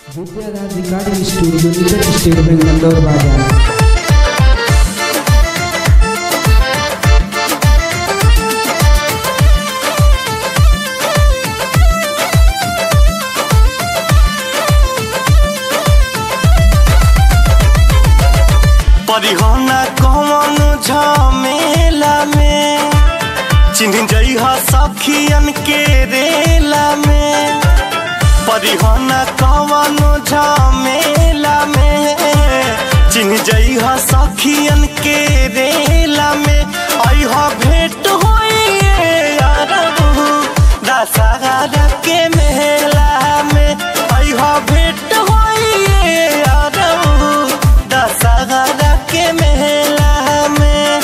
विद्याराज recording studio निकट State Bank Indore बाजार। परिहना कौन झमेला में चिन्ह जइहा सखियन के रेला में। परिहना कौन झमेला में चिन्ह जइहा सखियन के रेला में। अइहा भेंट होइए यारबू दशहरा के मेला में। अइहा भेंट होइए यारबू दशहरा के मेला में।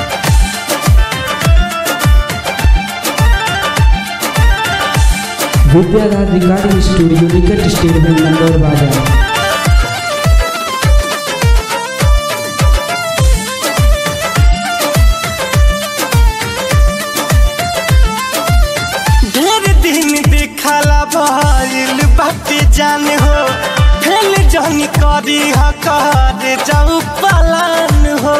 विद्याराज रिकॉर्डिंग स्टूडियो निकट स्टेट बैंक इंदौर बाजार। ढेर दिन देखला भइल बाटे जान हो फेल जहनी करी हकार जाऊ पलान हो।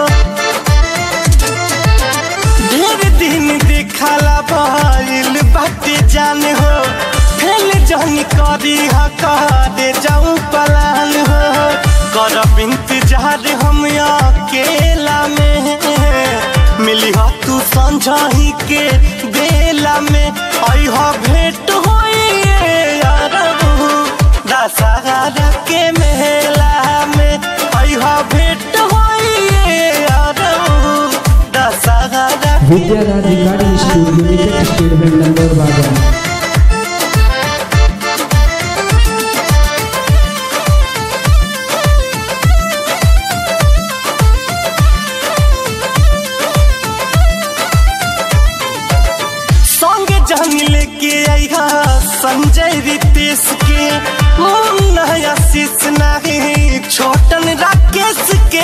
ढेर दिन देखला भइल बाटे जान हो फेल जहनी करी हकार जाऊ पलान हो। करब इंतजार हम अकेला में मिली हो तू संझही के बेला में। अइहा भेंट होइए यारबू दशहरा के मेला में। अइहा भेंट होइए यारबू दशहरा। विद्याराज रिकॉर्डिंग स्टूडियो निकट स्टेट बैंक इंदौर बाजार। संगे लेके आइहा संजय रितेश के मुन्ना आशीष नहीं छोटन राकेश के।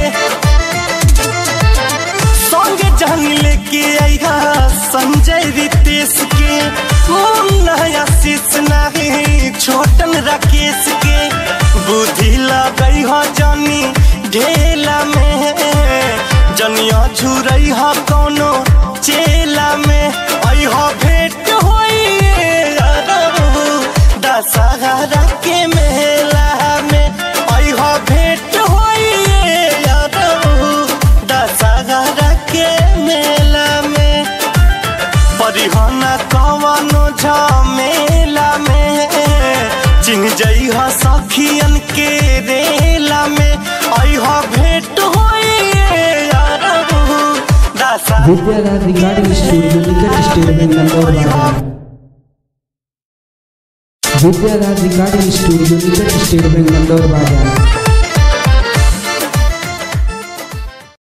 संगे जहन लेके आइहा संजय रितेश के मुन्ना आशीष नहीं छोटन राकेश के। बुद्धि लगई हो जनी ढेला में जनिया झुरई हो कोनो चेला में। अइहा भेंट होइए यारबू दशहरा के मेला में। अइहा भेंट होइए यारबू दशहरा के मेला में। परिहना कौन झमेला में चिन्ह जइहा सखियन के रेला में। अइहा भेंट होइए यारबू दशहरा। विद्याराज रिकॉर्डिंग स्टूडियो निकट स्टेट बैंक इंदौर बाजार। विद्याराज रिकॉर्डिंग स्टूडियो निकट स्टेट बैंक इंदौर बाजार।